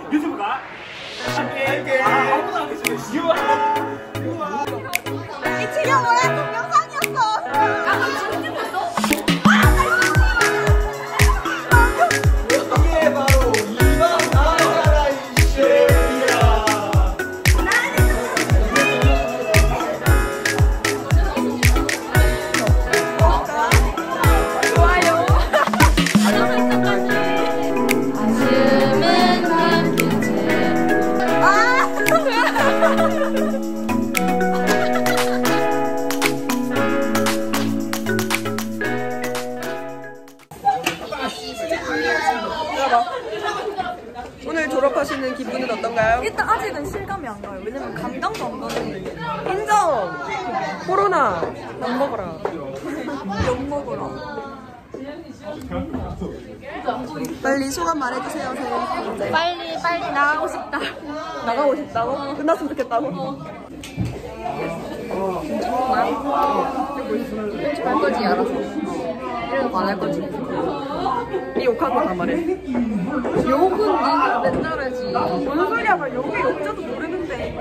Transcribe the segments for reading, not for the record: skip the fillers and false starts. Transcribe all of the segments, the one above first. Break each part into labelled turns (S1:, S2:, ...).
S1: 유튜브가 함께 아무도 안 계시네. 유아
S2: 이 친구 뭐야? 동영상이었어. 나 지금 찍고 있어?
S1: 이게 바로 이방 나라라 이 쉐이야.
S2: 좋아요.
S3: 오늘 졸업하시는 기분은 어떤가요?
S2: 일단 아직은 실감이 안 가요. 왜냐면 감당도 안 가는데.
S3: 인정! 코로나 밥 먹어라.
S2: 욕 먹으러.
S3: 빨리 소감 말해주세요, 선생님. 네.
S2: 빨리 나가고 싶다.
S3: 나가고 싶다고? 끝났으면 좋겠다고?
S2: 할 거지 알아서. 이런 거 안 할 거지.
S3: 이 욕한 거 다 말해.
S2: 욕은 네가 맨날 하지.
S3: 뭔 소리야? 나 욕이 욕자도 모르는데.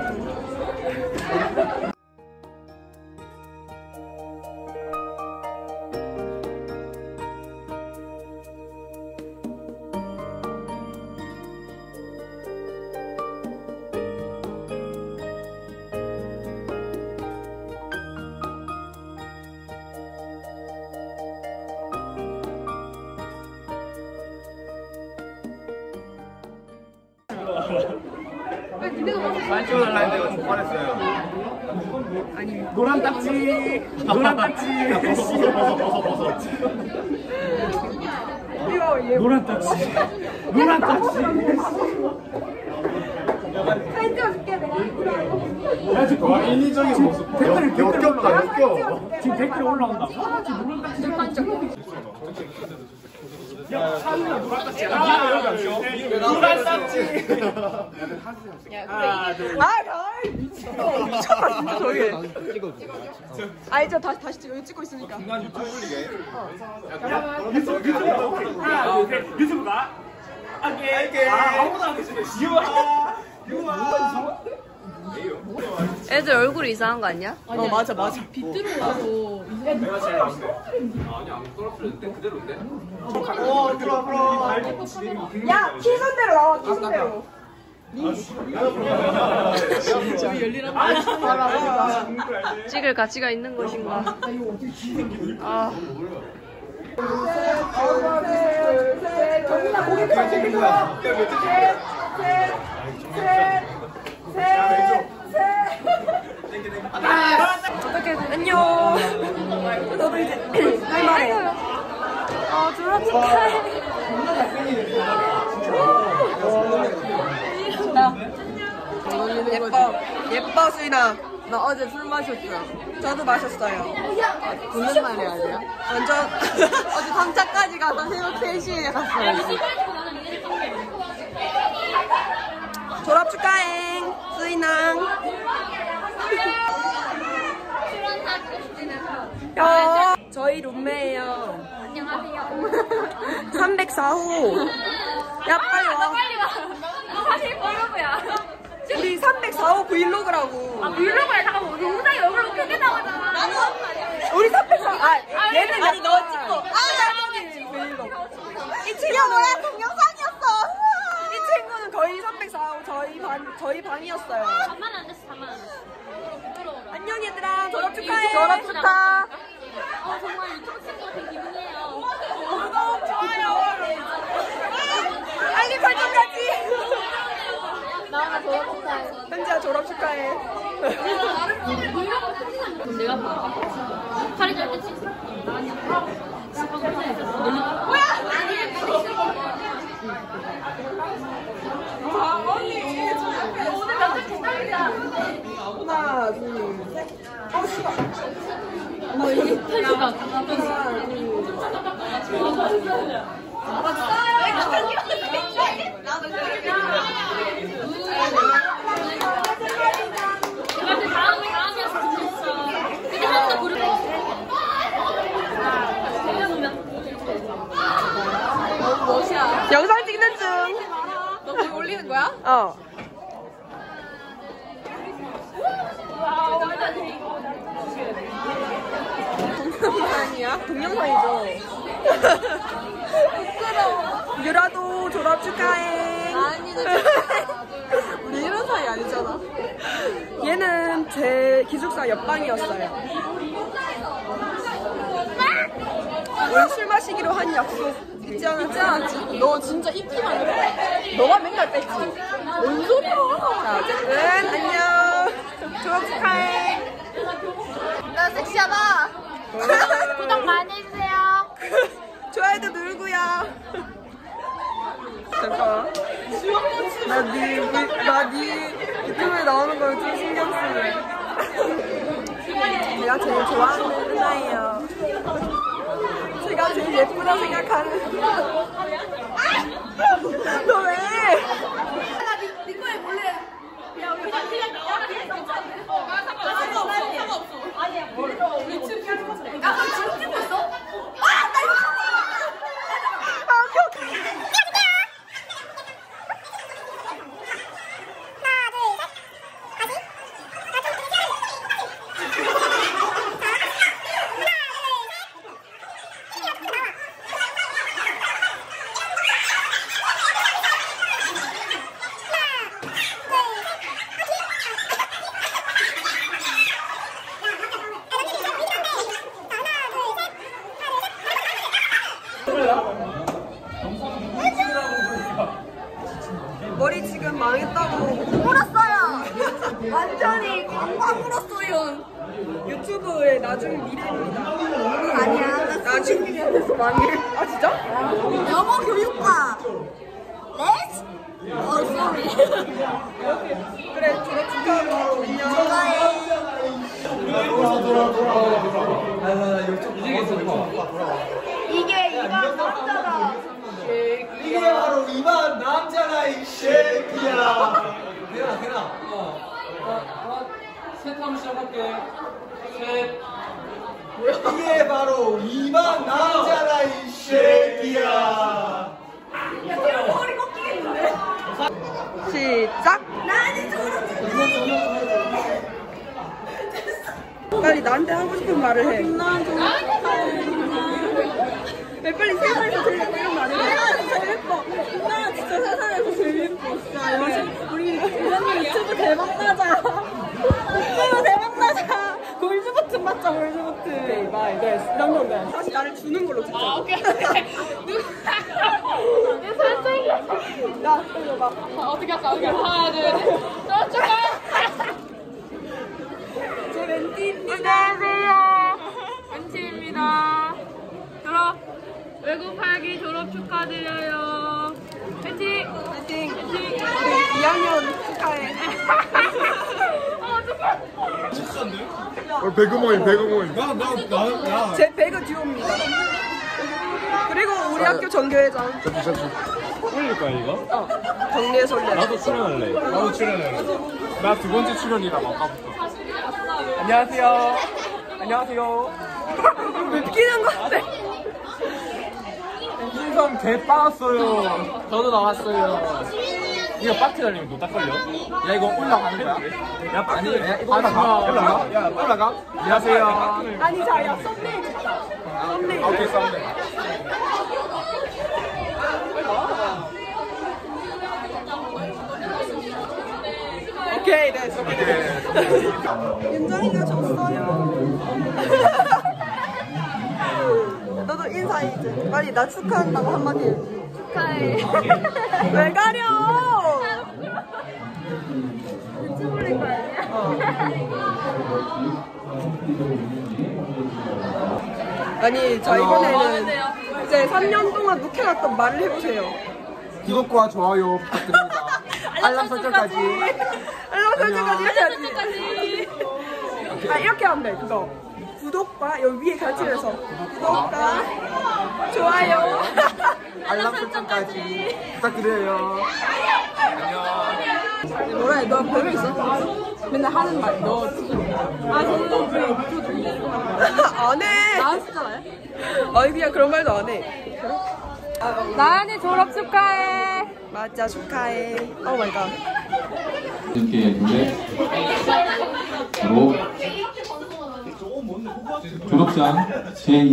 S1: 많이 찍어달라 했는데 좀 화냈어요. 아니 노란 딱지 노란 딱지 벗어 노란 딱지 노란 딱지
S2: 사진 찍어줄게 내가.
S1: 야 지금 인위적인 모습 댓글이 역겹다 역겨. 지금 댓글이 올라온다. 노란 딱지 야, 사진아 노란 딱지. 아, 여기 안 써. 노란 딱지.
S3: 미쳤다, 진짜 저게. 아, 이제 다시 여기 찍고 있으니까.
S1: 중간 유튜브 올리게. 유튜브가 오케이. 하나, 둘, 셋. 유튜브가 함께 아무도 안 계시네. 유아.
S4: 애들 얼굴이 이상한 거 아니야?
S3: 맞아.
S1: 내가 제일 나은데. 아니 안 떨어뜨렸는데 그대로인데. 풀어.
S3: 야, 키순대로 나와, 키순대로.
S4: 찍을 가치가 있는 것인가? 아,
S3: 정민아, 고개 들어, 고개 들어. 어떻게 안녕. 너도 이제 할 말해.
S2: 졸업 축하해.
S3: 예뻐 수인아. 나 어제 술 마셨죠? 저도 마셨어요.
S4: 무슨 말 해야 돼요?
S3: 완전 어제 밤차까지 가서 새벽 3시에 갔어요. 졸업 축하해 수인아. 저희 룸메예요.
S2: 안녕하세요.
S3: 304호. 야 빨리 와.
S2: 빨리 와. 너 사실 브이로그야.
S3: 우리 304호 브이로그라고.
S2: 아 브이로그야. 잠깐만 우리 우상이 얼굴로 크게 나오잖아. 나는
S3: 우리 304. 얘는
S2: 아니,
S3: 너 찍고. 브이로그. 이 친구 뭐야? 동영상이었어. 이 친구는 거의 304호 저희 반이었어요.
S2: 4만 안 됐어. 4만 안 됐어.
S3: 안녕 얘들아. 졸업 축하해.
S2: 졸업 축하. 정말 유튜브 친구가 된 기분이에요.
S3: 구독 좋아요. 알림 설정까지.
S2: 나나 졸업 축하해.
S3: 현지야 졸업 축하해.
S2: 그럼 내가 봐. 팔이 짧게 찍어. 뭐야?
S3: 언니
S2: 오늘 남자 기다리자.
S3: 하나 둘 셋.
S2: 이게 편지가.
S3: 영상 찍는 중.
S2: 너 지금 올리는 거야?
S3: 동영상이야? 동영상이죠. 부끄러워. 유라도 졸업 축하해.
S2: 아니,
S3: 우리 이런 사이 아니잖아. 얘는 제 기숙사 옆방이었어요. 오늘 술 마시기로 한 약속 잊지 않았지?
S2: 너 진짜 입기만 해. 너가 맨날 뺐지. 뭔 소리야?
S3: 자, 어쨌든 안녕. 졸업 축하해.
S2: 나 섹시하다. 구독 많이 해주세요.
S3: 좋아요도 누르고요. 잠깐. 나네 유튜브에 나오는 걸 좀 신경 쓰네. 제가 제일 좋아하는 누나예요. 제가 제일 예쁘다 생각하는. 너 왜?
S2: 네 거에 몰래. 야, 우리 그냥 나와. 상관없어. 아니야, 몰라. 우리 지금 하는 거지. 야, 너 지금 찍고 있어? 아, 나 이거
S3: 머리 지금 망했다고.
S2: 물었어요. 완전히 꽝꽝 물었어요.
S3: 유튜브의 나중 미래입니다.
S2: 아니야.
S3: 나중 미래에서 망해. 아 진짜?
S2: 영어 교육과. Let's. sorry.
S3: 그래 졸업 축하하고 안녕.
S2: 이게 이번 남자다.
S5: 이게 바로 이만 남자라 이 새끼야. 되나.
S1: 셋 하면 시작할게. 셋.
S5: 이게 바로 이만 남자라 이 새끼야.
S2: 머리 꺾이겠는데?
S3: 시작.
S2: 나는 졸업
S3: 빨리 나한테 하고 싶은 말을 해. 왜 빨리 세상에서 제일 예뻐 이런 말 해. 나 진짜 예뻐. 나 진짜 세상에서 제일 예뻐. 진짜 우리 유튜브 대박 나자. 유튜브 대박 나자. 골드 버튼 맞자 골드 버튼. 오케이 바이 네 이런 건데. 다시 나를 주는 걸로 진짜. 아 오케이. 야 이거 봐.
S4: 어떻게 할까? 하나, 둘, 셋. 축하!
S3: 제 멘티입니다.
S4: 안녕하세요. 은지입니다. 외국 팔기 졸업 축하드려요. 화이팅!
S3: 파이팅. 우리 2학년 축하해.
S1: 배그모임.
S3: 제 배그 듀오입니다. 그리고 우리 학교 전교회장.
S1: 올릴 거야 이거?
S3: 정리해서 올려.
S1: 나도 출연할래. 나 두 번째 출연이라 아까부터. 안녕하세요.
S3: 왜 끼는 건데?
S1: 신성 개 빠았어요. 저도 나왔어요. 이거 박스 달리면 너 딱 걸려? 야 이거 올라가는 거야? 야 아니 이거 올라가? 야 올라가? 안녕하세요.
S3: 아니 자야 썸네일 찍자. 썸네일.
S1: 오케이 썸네.
S3: 오케이 됐어. 윤정이가 졌어요. 너도 인사해 이제. 빨리 나 축하한다고 한마디 해.
S2: 축하해.
S3: 왜 가려?
S2: 유튜브 올릴 거 아니야?
S3: 아니 자 이번에는 이제 3년 동안 묵혀놨던 말을 해보세요.
S1: 구독과 좋아요 부탁드립니다. 알람 설정까지.
S3: 알람 설정까지 해야지. 아 이렇게 하면 돼 그거. 구독과 여기 위에 같이해서 구독과 좋아요.
S1: 알람 설정까지 부탁드려요.
S3: 뭐라 해? 너 별명 있어? 맨날 하는 말. 너. 아 저는 왜 유튜브 돌리고 안 해. 나 진짜 해? 아니 그냥 그런 말도 안 해.
S4: 나은이 졸업 축하해.
S3: 맞아, 축하해. 오 마이 갓.
S6: 이렇게 노래 바로 졸업장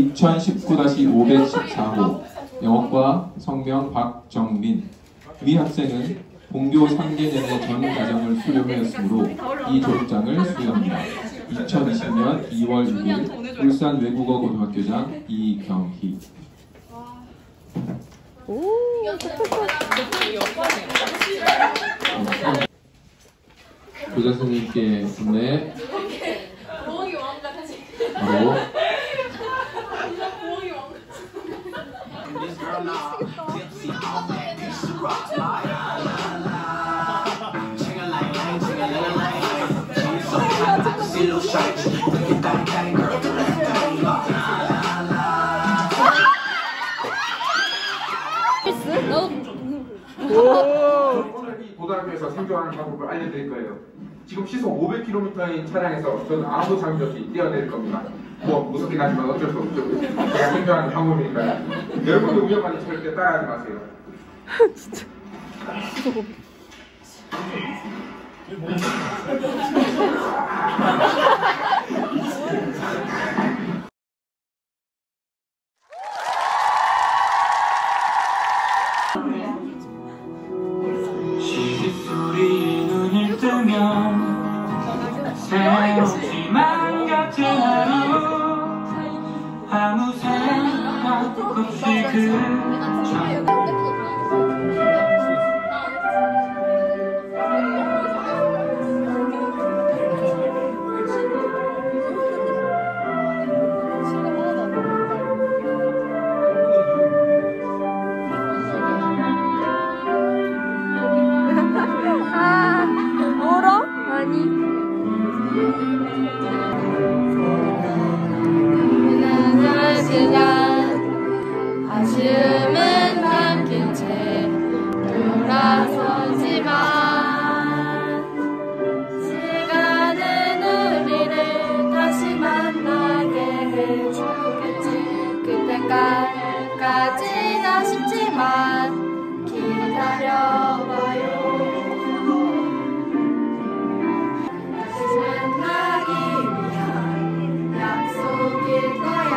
S6: 제2019-514호 영어과 성명 박정민. 위 학생은 본교 3개 내내 전 과정을 수료하였으므로 이 졸업장을 수여합니다. 2020년 2월 6일 울산 외국어 고등학교장 이경희. 교장 선생님께 안내 바로
S7: 오늘 이 고등학교에서 생존하는 방법을 알려드릴 거예요. 지금 시속 500km인 차량에서 저는 아무 장비 없이 뛰어내릴 겁니다. 뭐 무섭긴 하지만 어쩔 수 없죠. 제가 생존하는 방법이니까요. 여러분도 위험하니 절대 따라하지 마세요.
S3: 진짜.
S8: 시소리 눈을 뜨면 새롭지만 같은 하루 아무 생각 없이
S2: 아쉬움은 남긴 채 돌아서지만 시간은 우리를 다시 만나게 해주겠지. 그때까지나 싶지만 기다려봐요. 만나기 위한 약속일 거야.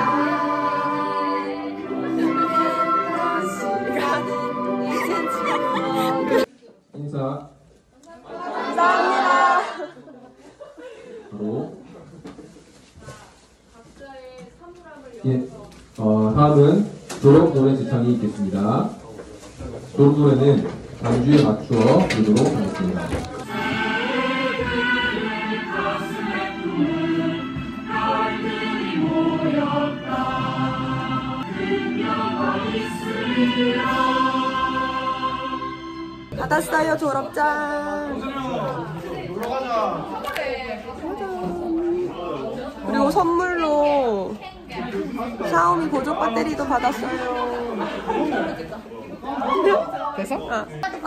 S6: 인사.
S3: 감사합니다.
S6: 바로 다음은 졸업 노래 지창이 있겠습니다. 졸업 노래는 반주에 맞추어 부르도록 하겠습니다.
S3: 받았어요, 졸업장. 그리고 선물로 샤오미 보조 배터리도 받았어요.
S1: 됐어?
S3: 아!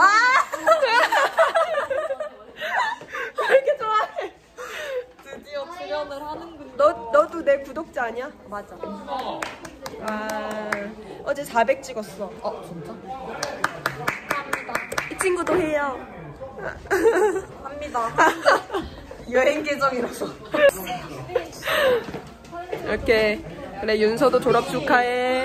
S3: 왜 이렇게 좋아해? 드디어 출연을 하는군. 너도 내 구독자 아니야? 맞아. 아, 어제 400 찍었어.
S4: 진짜?
S3: 이 친구도 해요.
S4: 합니다.
S3: 여행 계정이라서. 이렇게. 그래, 윤서도 졸업 축하해.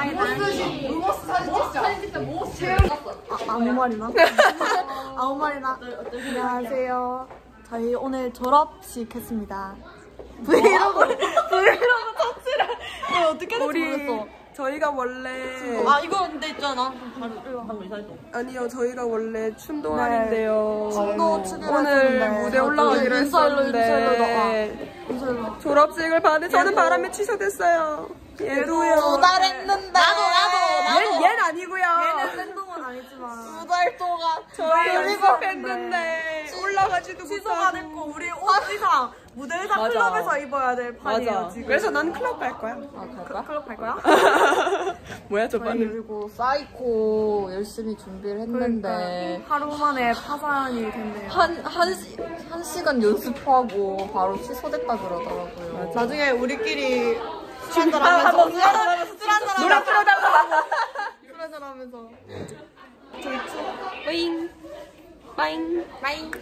S2: 아무 말이나? 아무 말이나? 안녕하세요. 저희 오늘 졸업식 했습니다. 브이로그 터치를 어떻게 될지 모르겠어.
S3: 저희가 원래
S2: 이거 근데 있잖아.
S3: 아니요, 저희가 원래 춤동아리인데요.
S2: 춤도 추기로
S3: 오늘
S2: 했었는데.
S3: 무대 올라가기로 했었는데 졸업식을 받은 저는 바람에 취소됐어요. 얘도요.
S2: 2달 했는데. 나도.
S3: 얘는 아니고요.
S2: 얘는 생동은 아니지만.
S3: 2달 동안 저희 연습했는데 올라가지도
S2: 취소가
S3: 못하고.
S2: 됐고 우리 옷 의상 무대 의상
S3: 맞아.
S2: 클럽에서 입어야 될 판이에요.
S3: 맞아.
S2: 지금.
S3: 그래서 난 클럽 갈 거야.
S2: 클럽 갈 거야?
S3: 뭐야,
S4: 저희
S3: 저번에.
S4: 그리고 사이코 열심히 준비를 했는데
S2: 하루 만에 파산이 됐네요.
S4: 한 시간 연습하고 바로 취소됐다 그러더라고요.
S2: 나중에 우리끼리 술 한잔 하면서
S3: 노래 틀어달라고.
S2: 술 한잔 하면서
S4: 빠잉 빠잉 빠잉.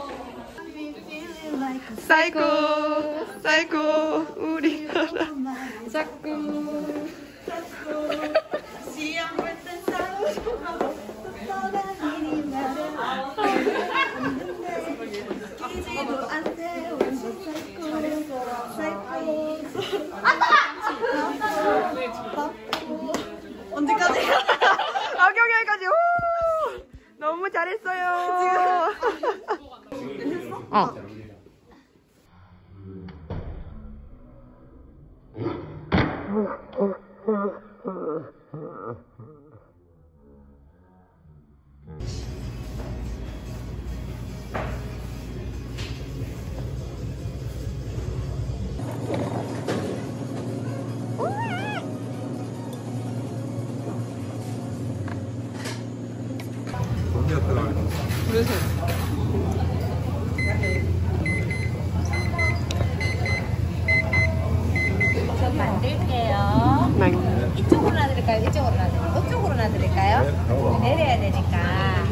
S4: 사이코 사이코 우리나라 자꾸.
S3: 언제까지?
S4: 악영열까지. 너무 잘했어요. 어.
S9: 좀 만들게요. 이쪽으로 놔드릴까요? 이쪽으로 놔드릴까요? 이쪽으로 놔드릴까요? 내려야 되니까.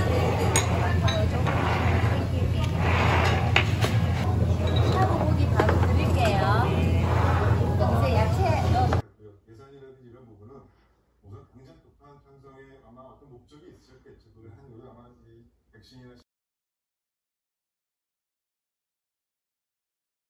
S9: 사고고기 바로 드릴게요. 이제 야채 넣어.
S10: 예산이라든지 이런 부분은 우선 당장 급한 편성에 아마 어떤 목적이 있었겠죠. 아마 이 백신이나